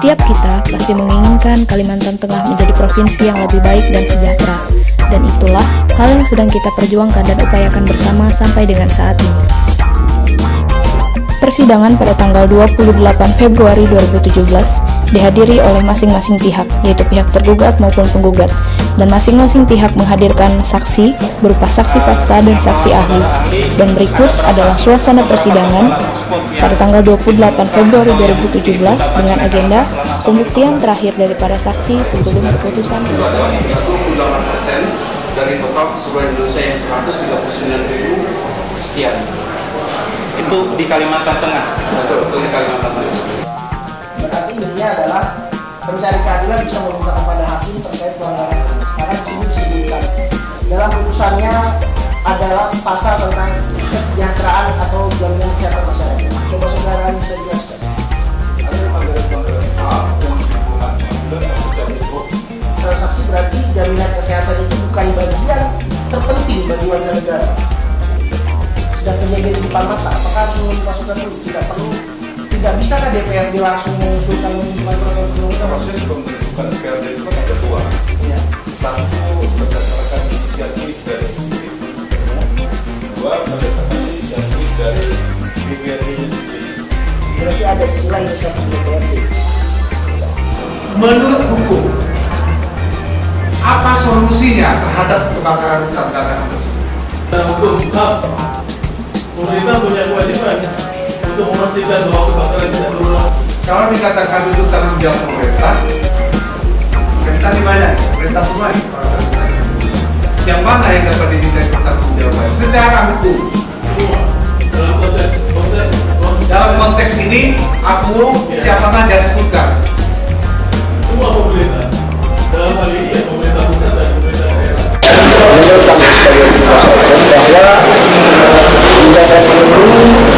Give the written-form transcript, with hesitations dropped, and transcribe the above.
Setiap kita pasti menginginkan Kalimantan Tengah menjadi provinsi yang lebih baik dan sejahtera. Dan itulah hal yang sedang kita perjuangkan dan upayakan bersama sampai dengan saat ini. Persidangan pada tanggal 28 Februari 2017 dihadiri oleh masing-masing pihak, yaitu pihak tergugat maupun penggugat, dan masing-masing pihak menghadirkan saksi berupa saksi fakta dan saksi ahli. Dan berikut adalah suasana persidangan pada tanggal 28 Februari 2017 dengan agenda pembuktian terakhir daripada saksi sebelum keputusan. 28% dari total keseluruhan Indonesia yang 139.000 sekian. Itu di Kalimantan Tengah. Betul, itu di Kalimantan Tengah. Berarti intinya adalah pencari keadilan bisa meminta kepada hakim terkait pelanggaran hukum. Karena di sini disebutkan dalam putusannya adalah pasal tentang kesejahteraan atau jaminan kesehatan masyarakat. Coba saudara bisa jelaskan. Salah saksi berarti jaminan kesehatan itu bukan bagian terpenting bagi warga negara. Sudah kejadian di depan mata, apakah harus memasukkan dulu? Tidak perlu, tidak bisa kan DPRD langsung mengusulkan menunjukkan peraturan proses pembentukan DPRD itu kan ada dua. Ya. Satu berdasarkan inisiatif dari dua berdasarkan inisiatif dari DPRD sendiri. Berarti ada istilah inisiatif DPRD. Menurut hukum, apa solusinya terhadap kebakaran hutan karena tersebut? Hukum, pemerintah punya kewajiban untuk memastikan bahwa kebakaran tidak berulang. Kalau dikatakan itu tanggung jawab pemerintah di mana? Pemerintah semua. Yang mana yang dapat diminta bertanggung jawab? Secara hukum. Semua. Dalam konteks ini, aku siapa saja sebutkan. Semua pemerintah. Dalam hal ini ya pemerintah pusat dan pemerintah daerah. Menurut kami sebagai kuasa hukum bahwa tindakan ini